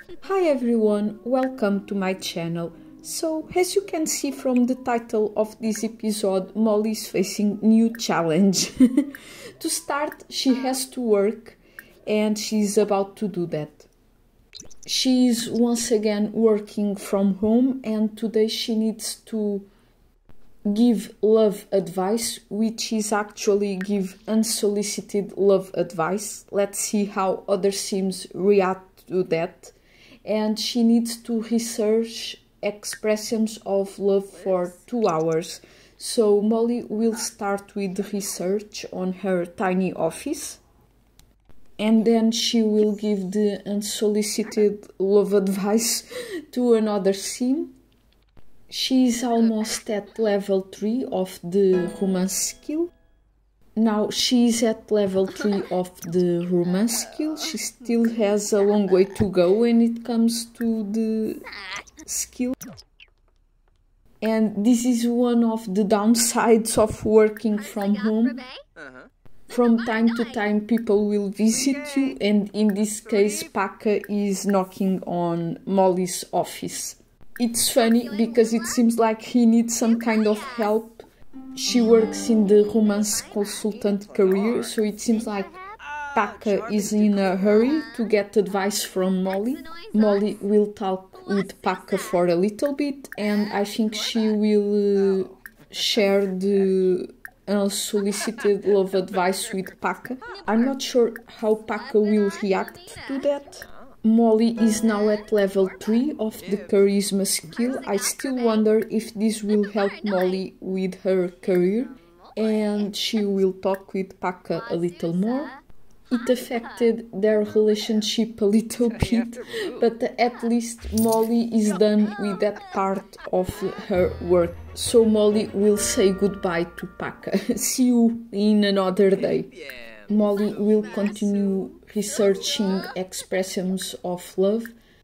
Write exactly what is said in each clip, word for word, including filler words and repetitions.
Hi everyone, welcome to my channel. So, as you can see from the title of this episode, Molly is facing new challenge. To start, she has to work and she's about to do that. She is once again working from home and today she needs to give love advice, which is actually give unsolicited love advice. Let's see how other Sims react to that. And she needs to research expressions of love for two hours. So Molly will start with research on her tiny office. And then she will give the unsolicited love advice to another Sim. She is almost at level three of the romance skill. Now she is at level three of the romance skill. She still has a long way to go when it comes to the skill. And this is one of the downsides of working from home. From time to time people will visit you, and in this case Paka is knocking on Molly's office. It's funny because it seems like he needs some kind of help. She works in the romance consultant career, so it seems like Paka is in a hurry to get advice from Molly. Molly will talk with Paka for a little bit and I think she will uh, share the unsolicited love advice with Paka. I'm not sure how Paka will react to that. Molly is now at level three of the charisma skill. I still wonder if this will help Molly with her career, and she will talk with Paka a little more. It affected their relationship a little bit, but at least Molly is done with that part of her work. So Molly will say goodbye to Paka. See you in another day. Molly will continue researching expressions of love.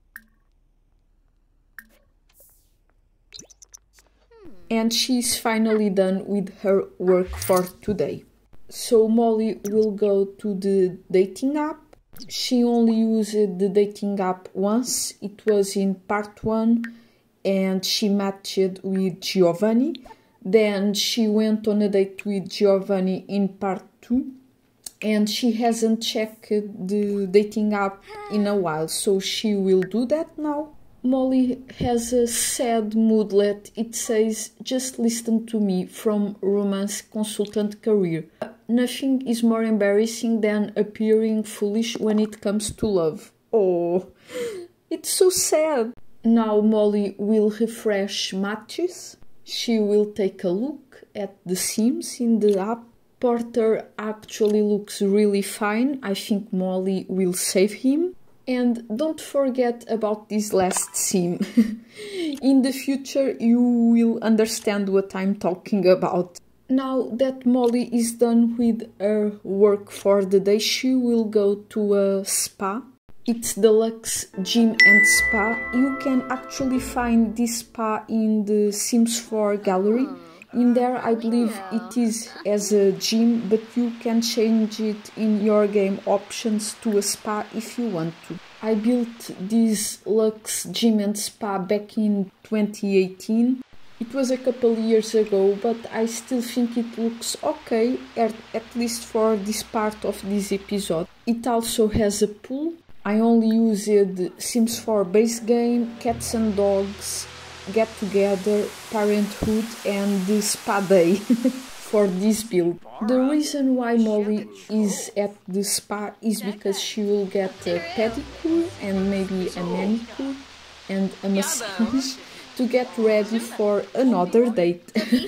And she's finally done with her work for today. So Molly will go to the dating app. She only used the dating app once. It was in part one and she matched with Giovanni. Then she went on a date with Giovanni in part two. And she hasn't checked the dating app in a while, so she will do that now. Molly has a sad moodlet. It says, "Just listen to me," from romance consultant career. Nothing is more embarrassing than appearing foolish when it comes to love. Oh, it's so sad. Now Molly will refresh matches. She will take a look at the Sims in the app. Porter actually looks really fine. I think Molly will save him. And don't forget about this last Sim. In the future you will understand what I'm talking about. Now that Molly is done with her work for the day, she will go to a spa. It's Deluxe Gym and Spa. You can actually find this spa in the Sims four gallery. In there, I believe it is as a gym, but you can change it in your game options to a spa if you want to. I built this Luxe Gym and Spa back in twenty eighteen. It was a couple years ago, but I still think it looks okay, at, at least for this part of this episode. It also has a pool. I only used Sims four base game, Cats and Dogs, Get Together, Parenthood and the Spa Day for this build. The reason why Molly is at the spa is because she will get a pedicure and maybe a manicure and a massage to get ready for another date.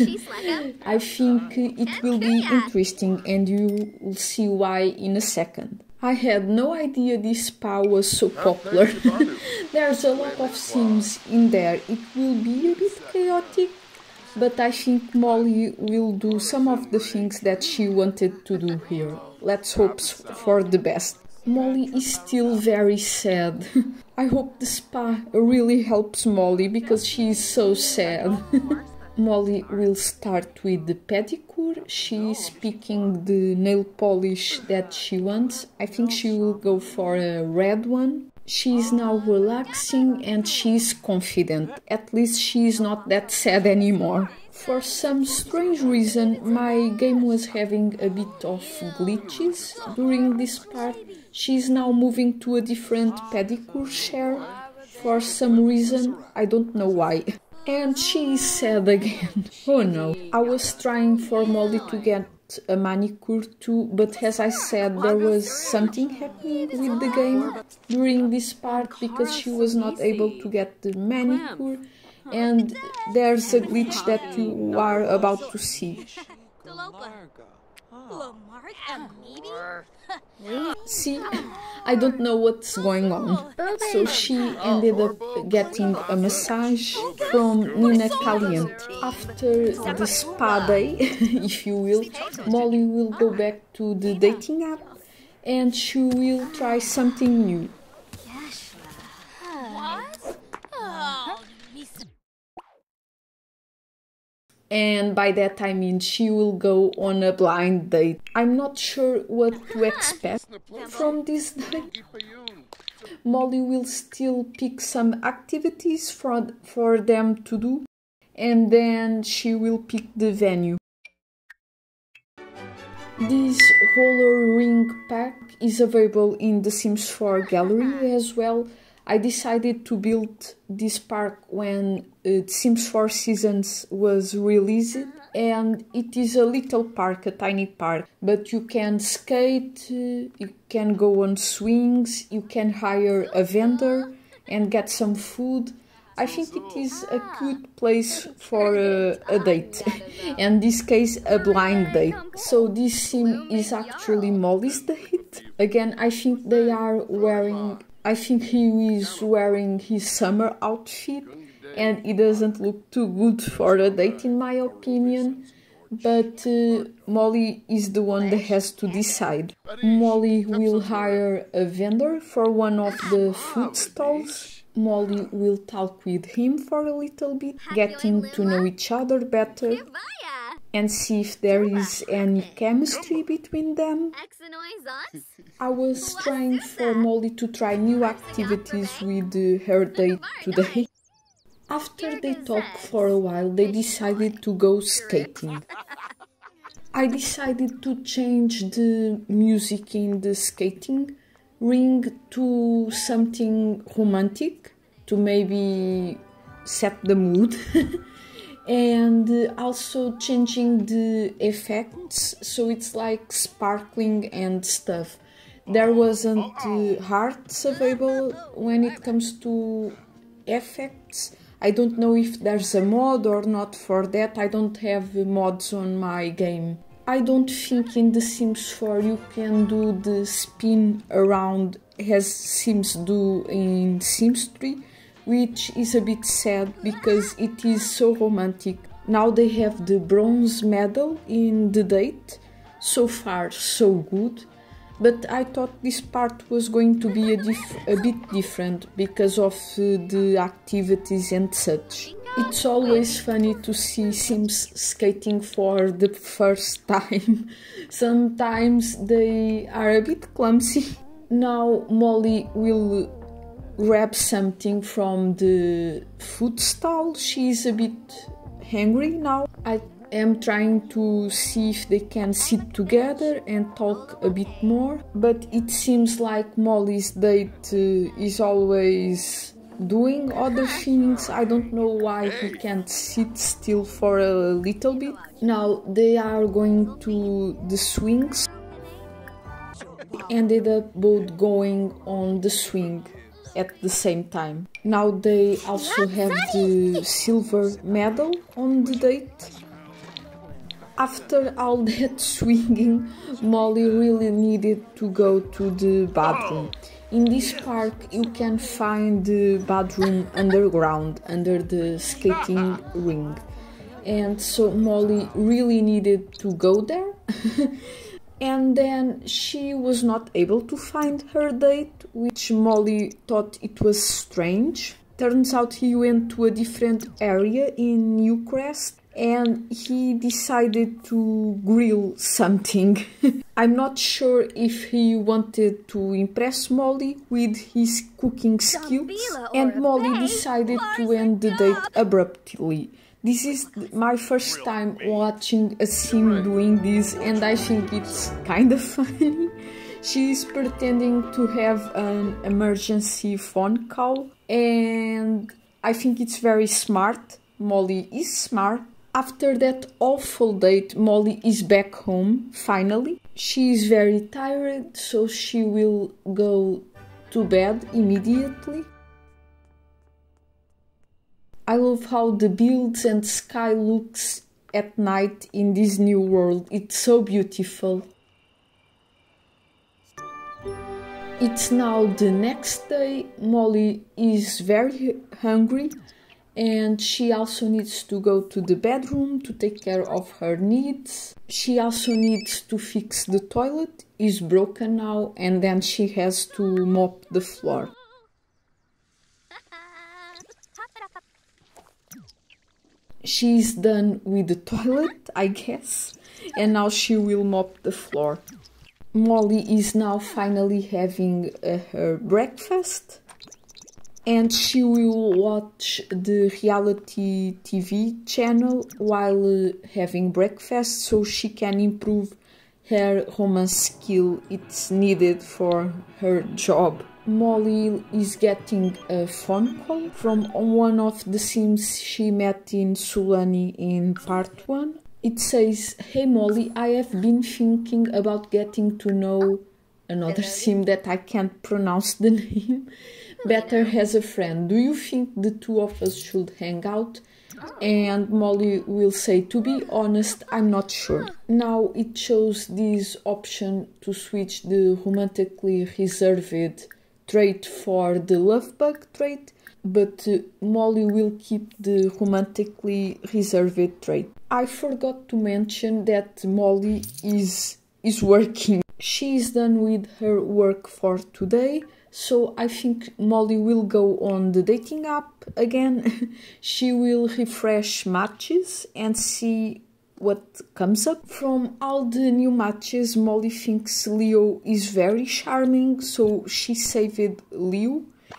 I think it will be interesting and you will see why in a second. I had no idea this spa was so popular. There's a lot of Sims in there. It will be a bit chaotic, but I think Molly will do some of the things that she wanted to do here. Let's hope for the best. Molly is still very sad. I hope the spa really helps Molly because she is so sad. Molly will start with the pedicure. She is picking the nail polish that she wants. I think she will go for a red one. She is now relaxing and she is confident. At least she is not that sad anymore. For some strange reason, my game was having a bit of glitches during this part. She is now moving to a different pedicure chair. For some reason, I don't know why. And she is sad again. Oh no. I was trying for Molly to get a manicure too, but as I said, there was something happening with the game during this part because she was not able to get the manicure, and there's a glitch that you are about to see. See, I don't know what's going on. So she ended up getting a massage from Nina Caliente. After the spa day, if you will, Molly will go back to the dating app and she will try something new. And by that I mean she will go on a blind date. I'm not sure what to expect from this date. Molly will still pick some activities for, for them to do, and then she will pick the venue. This roller ring pack is available in the Sims four gallery as well. I decided to build this park when uh, Sims four Seasons was released, and it is a little park, a tiny park, but you can skate, uh, you can go on swings, you can hire a vendor and get some food. I think it is a good place for a, a date, in this case a blind date. So this sim is actually Molly's date. Again, I think they are wearing... I think he is wearing his summer outfit and it doesn't look too good for a date in my opinion, but uh, Molly is the one that has to decide. Molly will hire a vendor for one of the food stalls. Molly will talk with him for a little bit, getting to know each other better and see if there is any chemistry between them. I was trying for Molly to try new activities with uh, her date today. After they talked for a while, they decided to go skating. I decided to change the music in the skating ring to something romantic, to maybe set the mood. And also changing the effects, so it's like sparkling and stuff. There wasn't uh, hearts available when it comes to effects. I don't know if there's a mod or not for that. I don't have mods on my game. I don't think in The Sims four you can do the spin around as Sims do in Sims three. Which is a bit sad because it is so romantic. Now they have the bronze medal in the date. So far, so good. But I thought this part was going to be a, diff a bit different because of uh, the activities and such. It's always funny to see Sims skating for the first time. Sometimes they are a bit clumsy. Now Molly will grab something from the food stall. She's a bit hungry now. I am trying to see if they can sit together and talk a bit more, but it seems like Molly's date uh, is always doing other things. I don't know why he can't sit still for a little bit. Now they are going to the swings. Ended up both going on the swing at the same time. Now they also have the silver medal on the date. After all that swinging, Molly really needed to go to the bathroom. In this park you can find the bathroom underground, under the skating ring. And so Molly really needed to go there. And then she was not able to find her date, which Molly thought it was strange. Turns out he went to a different area in Newcrest. and he decided to grill something. I'm not sure if he wanted to impress Molly with his cooking skills, and Molly decided to end the date abruptly. This is my first time watching a sim doing this, and I think it's kind of funny. She is pretending to have an emergency phone call, and I think it's very smart. Molly is smart. After that awful date, Molly is back home, finally. She is very tired, so she will go to bed immediately. I love how the builds and sky looks at night in this new world. It's so beautiful. It's now the next day. Molly is very hungry and she also needs to go to the bedroom to take care of her needs. She also needs to fix the toilet. It's broken now, and then she has to mop the floor. She's done with the toilet, I guess, and now she will mop the floor. Molly is now finally having uh, her breakfast, and she will watch the reality T V channel while uh, having breakfast so she can improve her romance skill. It's needed for her job. Molly is getting a phone call from one of the sims she met in Sulani in part one. It says, "Hey Molly, I have been thinking about getting to know another sim that I can't pronounce the name better as a friend. Do you think the two of us should hang out?" And Molly will say, "To be honest, I'm not sure." Now it shows this option to switch the romantically reserved trait for the love bug trait, but uh, Molly will keep the romantically reserved trait. I forgot to mention that Molly is is working. She is done with her work for today, so I think Molly will go on the dating app again. She will refresh matches and see what comes up. From all the new matches, Molly thinks Leo is very charming, so she saved Leo.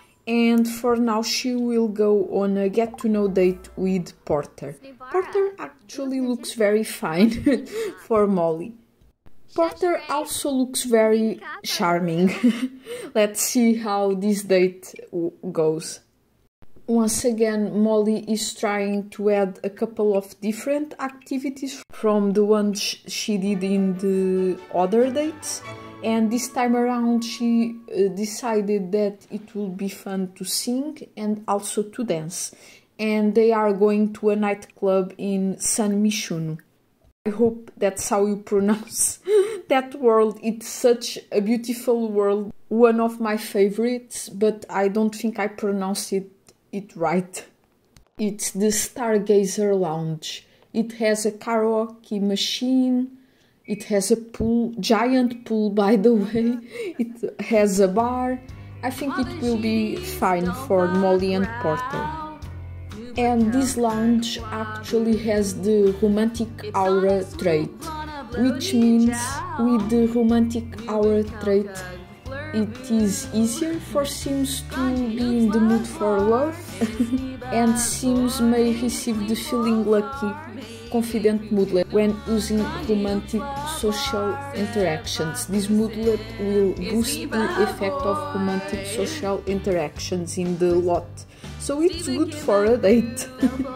And for now she will go on a get-to-know date with Porter. Porter actually looks very fine for Molly. Porter also looks very charming. Let's see how this date goes. Once again, Molly is trying to add a couple of different activities from the ones she did in the other dates. And this time around she uh, decided that it would be fun to sing and also to dance. And they are going to a nightclub in San Michuno. I hope that's how you pronounce that world. It's such a beautiful world. One of my favorites, but I don't think I pronounced it, it right. It's the Stargazer Lounge. It has a karaoke machine. It has a pool, giant pool by the way. It has a bar. I think it will be fine for Molly and Porter. And this lounge actually has the romantic aura trait, which means with the romantic aura trait it is easier for sims to be in the mood for love, and sims may receive the feeling lucky, confident moodlet when using romantic social interactions. This moodlet will boost the effect of romantic social interactions in the lot, so it's good for a date.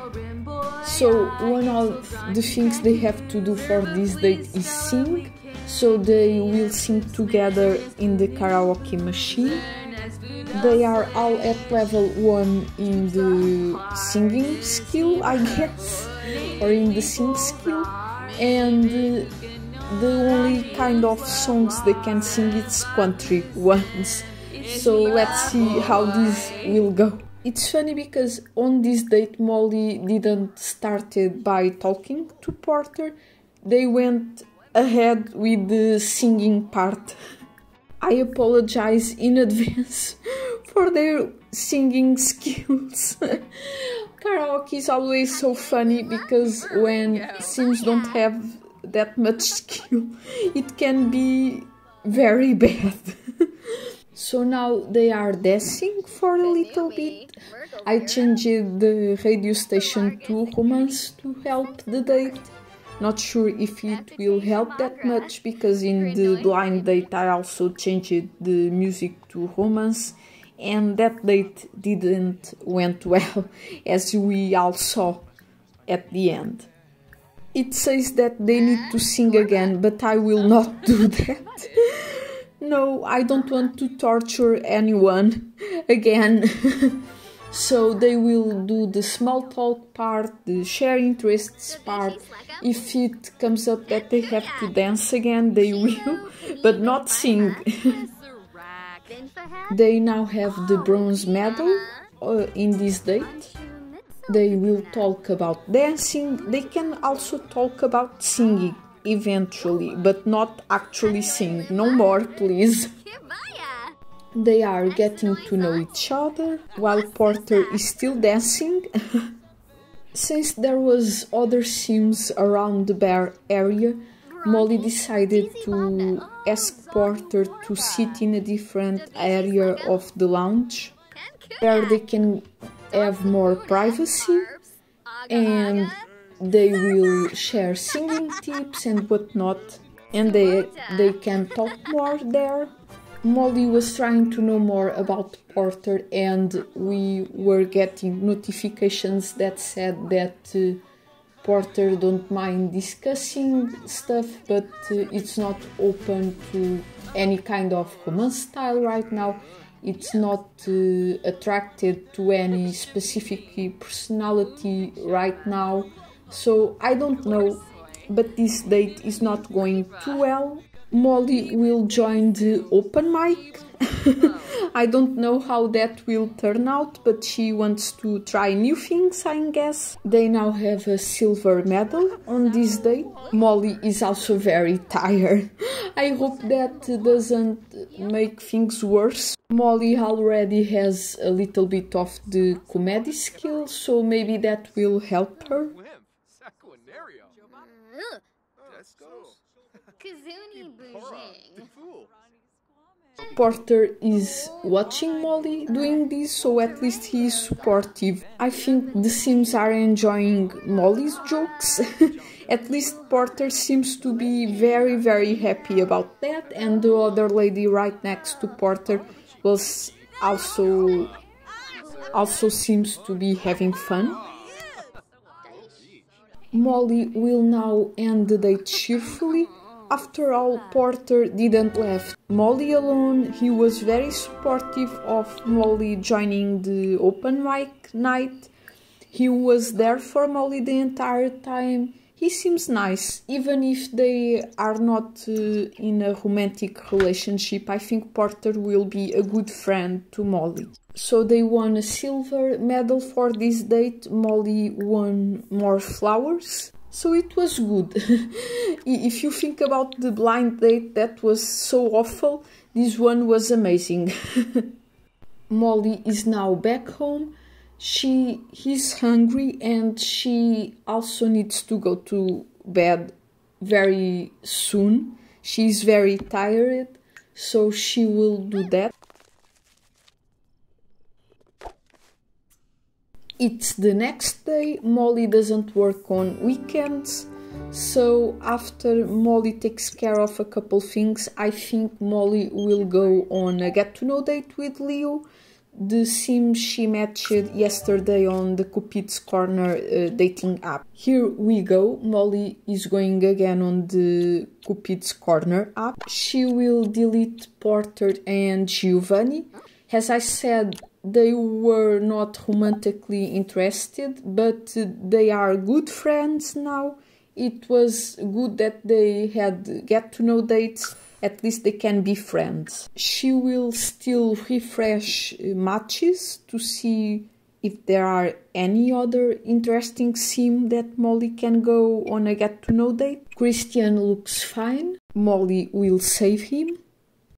So one of the things they have to do for this date is sing, so they will sing together in the karaoke machine. They are all at level one in the singing skill, I guess, or in the sing skill, and uh, the only kind of songs they can sing is country ones. So let's see how this will go. It's funny because on this date Molly didn't started by talking to Porter. They went ahead with the singing part. I apologize in advance for their singing skills. Karaoke is always so funny because when Sims don't have that much skill, it can be very bad. So now they are dancing for a little bit. I changed the radio station to romance to help the date. Not sure if it will help that much because in the blind date I also changed the music to romance and that date didn't went well, as we all saw at the end. It says that they need to sing again, but I will not do that. No, I don't want to torture anyone again. So they will do the small talk part, the share interests part. If it comes up that they have to dance again, they will, but not sing. They now have the bronze medal uh, in this date. They will talk about dancing. They can also talk about singing eventually, but not actually sing. No more, please. They are getting to know each other while Porter is still dancing. Since there was other Sims around the bar area, Molly decided to ask Porter to sit in a different area of the lounge where they can have more privacy and they will share singing tips and whatnot, and they, they can talk more there. Molly was trying to know more about Porter and we were getting notifications that said that uh, Porter don't mind discussing stuff, but uh, it's not open to any kind of romance style right now. It's not uh, attracted to any specific personality right now. So I don't know, but this date is not going too well. Molly will join the open mic. I don't know how that will turn out, but she wants to try new things, I guess. They now have a silver medal on this date. Molly is also very tired. I hope that doesn't make things worse. Molly already has a little bit of the comedy skill, so maybe that will help her. Porter is watching Molly doing this, so at least he is supportive. I think the Sims are enjoying Molly's jokes. At least Porter seems to be very, very happy about that, and the other lady right next to Porter was also also seems to be having fun. Molly will now end the date cheerfully. After all, Porter didn't leave Molly alone. He was very supportive of Molly joining the open mic night. He was there for Molly the entire time. He seems nice, even if they are not uh, in a romantic relationship. I think Porter will be a good friend to Molly. So they won a silver medal for this date. Molly won more flowers. So it was good. If you think about the blind date that was so awful, this one was amazing. Molly is now back home. She is hungry and she also needs to go to bed very soon. She's very tired, so she will do that. It's the next day. Molly doesn't work on weekends, so after Molly takes care of a couple things, I think Molly will go on a get-to-know date with Leo, the Sim she matched yesterday on the Cupid's Corner uh, dating app. Here we go. Molly is going again on the Cupid's Corner app. She will delete Porter and Giovanni. As I said, they were not romantically interested, but they are good friends now. It was good that they had get-to-know dates. At least they can be friends. She will still refresh matches to see if there are any other interesting Sim that Molly can go on a get-to-know date. Christian looks fine. Molly will save him.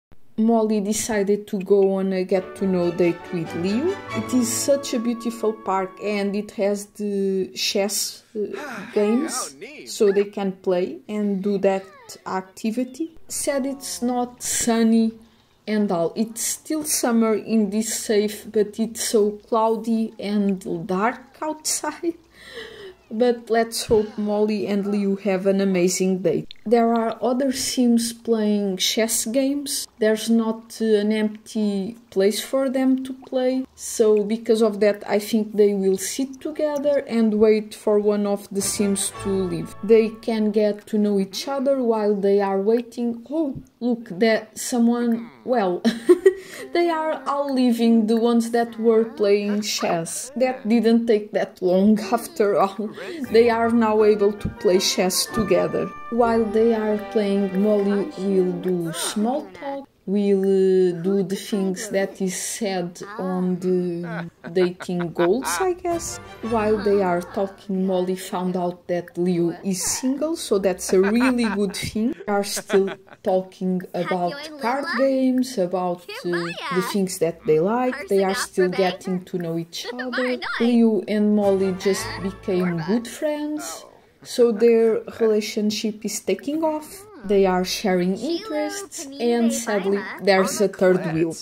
Molly decided to go on a get-to-know date with Leo. It is such a beautiful park and it has the chess uh, games, so they can play and do that activity. Said it's not sunny and all. It's still summer in this safe, but it's so cloudy and dark outside. But let's hope Molly and Leo have an amazing day. There are other Sims playing chess games. There's not uh, an empty place for them to play. So because of that, I think they will sit together and wait for one of the Sims to leave. They can get to know each other while they are waiting. Oh, look, that someone, well, they are all leaving, the ones that were playing chess. That didn't take that long after all. They are now able to play chess together. While they are playing, Molly will do small talk, will uh, do the things that is said on the dating goals, I guess. While they are talking, Molly found out that Leo is single, so that's a really good thing. They are still talking about card games, about uh, the things that they like. They are still getting to know each other. Leo and Molly just became good friends, so their relationship is taking off. They are sharing interests, and sadly, there's a third wheel.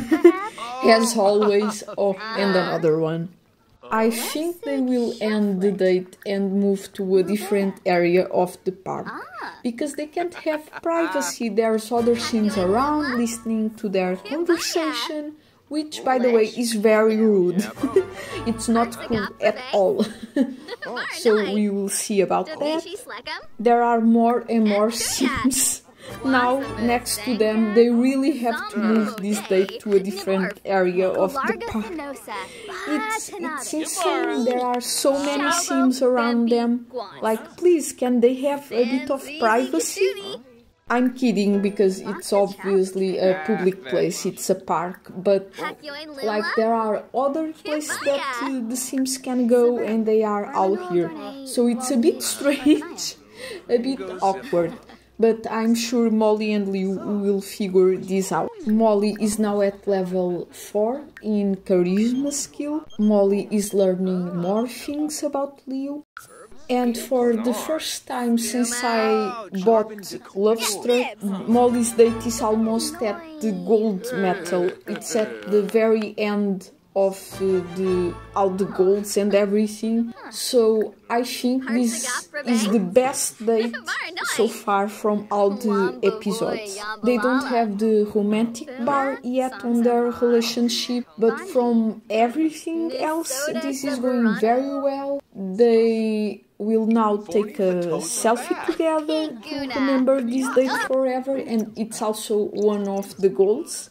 As always, oh, and another one. I think they will end the date and move to a different area of the park, because they can't have privacy. There's other Sims around listening to their conversation, which, by the way, is very rude. It's not cool at all. So we will see about that. There are more and more Sims. Now, next to them, they really have to move this date to a different area of the park. It's, it's insane. There are so many Sims around them. Like, please, can they have a bit of privacy? I'm kidding, because it's obviously a public place, it's a park, but like there are other places that uh, the Sims can go and they are all here. So it's a bit strange, a bit awkward, but I'm sure Molly and Leo will figure this out. Molly is now at level four in charisma skill. Molly is learning more things about Leo. And for the first time since I bought Lovestruck, Molly's date is almost at the gold medal. It's at the very end of uh, the all the golds and everything. So I think this is the best date so far from all the episodes. They don't have the romantic bar yet on their relationship, but from everything else, this is going very well. They will now take a selfie together to remember this date forever, and it's also one of the goals.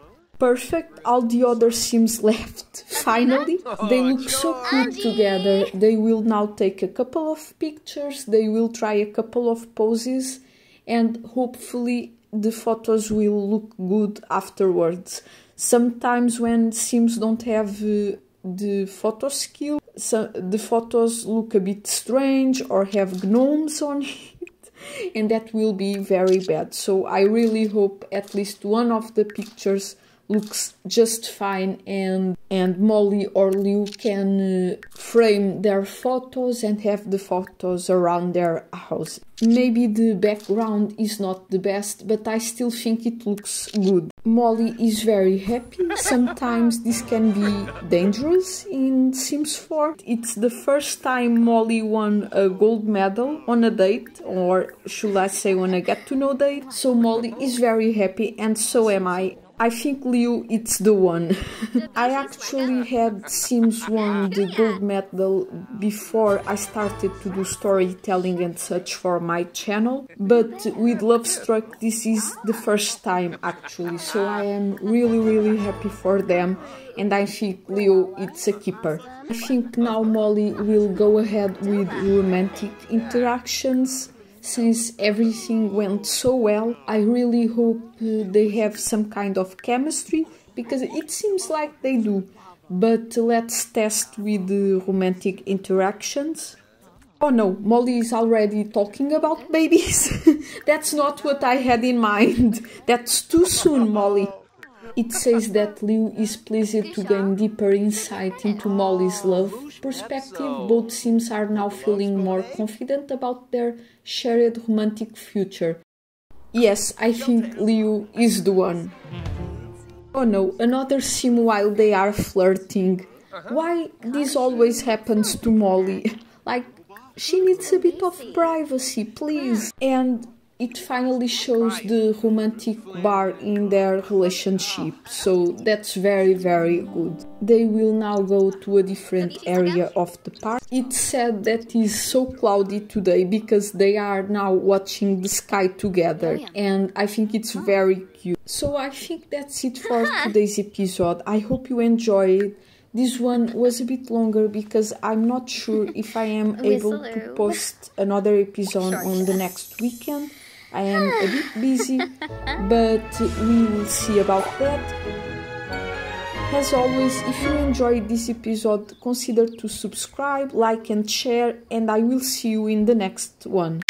Perfect, all the other Sims left, finally. They look so cute together. They will now take a couple of pictures, they will try a couple of poses, and hopefully the photos will look good afterwards. Sometimes when Sims don't have uh, the photo skill, so the photos look a bit strange or have gnomes on it, and that will be very bad. So I really hope at least one of the pictures looks just fine, and and Molly or Leo can uh, frame their photos and have the photos around their house. Maybe the background is not the best, but I still think it looks good. Molly is very happy. Sometimes this can be dangerous in Sims four. It's the first time Molly won a gold medal on a date, or should I say on a get-to-know date. So Molly is very happy, and so am I. I think Leo it's the one. I actually had Sims won the gold medal before I started to do storytelling and such for my channel, but with Lovestruck this is the first time actually, so I am really really happy for them, and I think Leo it's a keeper. I think now Molly will go ahead with romantic interactions. Since everything went so well, I really hope uh, they have some kind of chemistry, because it seems like they do. But let's test with the romantic interactions. Oh no, Molly is already talking about babies. That's not what I had in mind. That's too soon, Molly. It says that Liu is pleased to gain deeper insight into Molly's love perspective. Both sims are now feeling more confident about their shared romantic future. Yes, I think Liu is the one. Oh no, another sim while they are flirting. Why this always happens to Molly? Like, she needs a bit of privacy, please. And it finally shows the romantic bar in their relationship, so that's very, very good. They will now go to a different area of the park. It's said that it's so cloudy today because they are now watching the sky together, and I think it's very cute. So I think that's it for today's episode. I hope you enjoyed. This one was a bit longer because I'm not sure if I am able to post another episode on the next weekend. I am a bit busy, but we will see about that. As always, if you enjoyed this episode, consider to subscribe, like and share, and I will see you in the next one.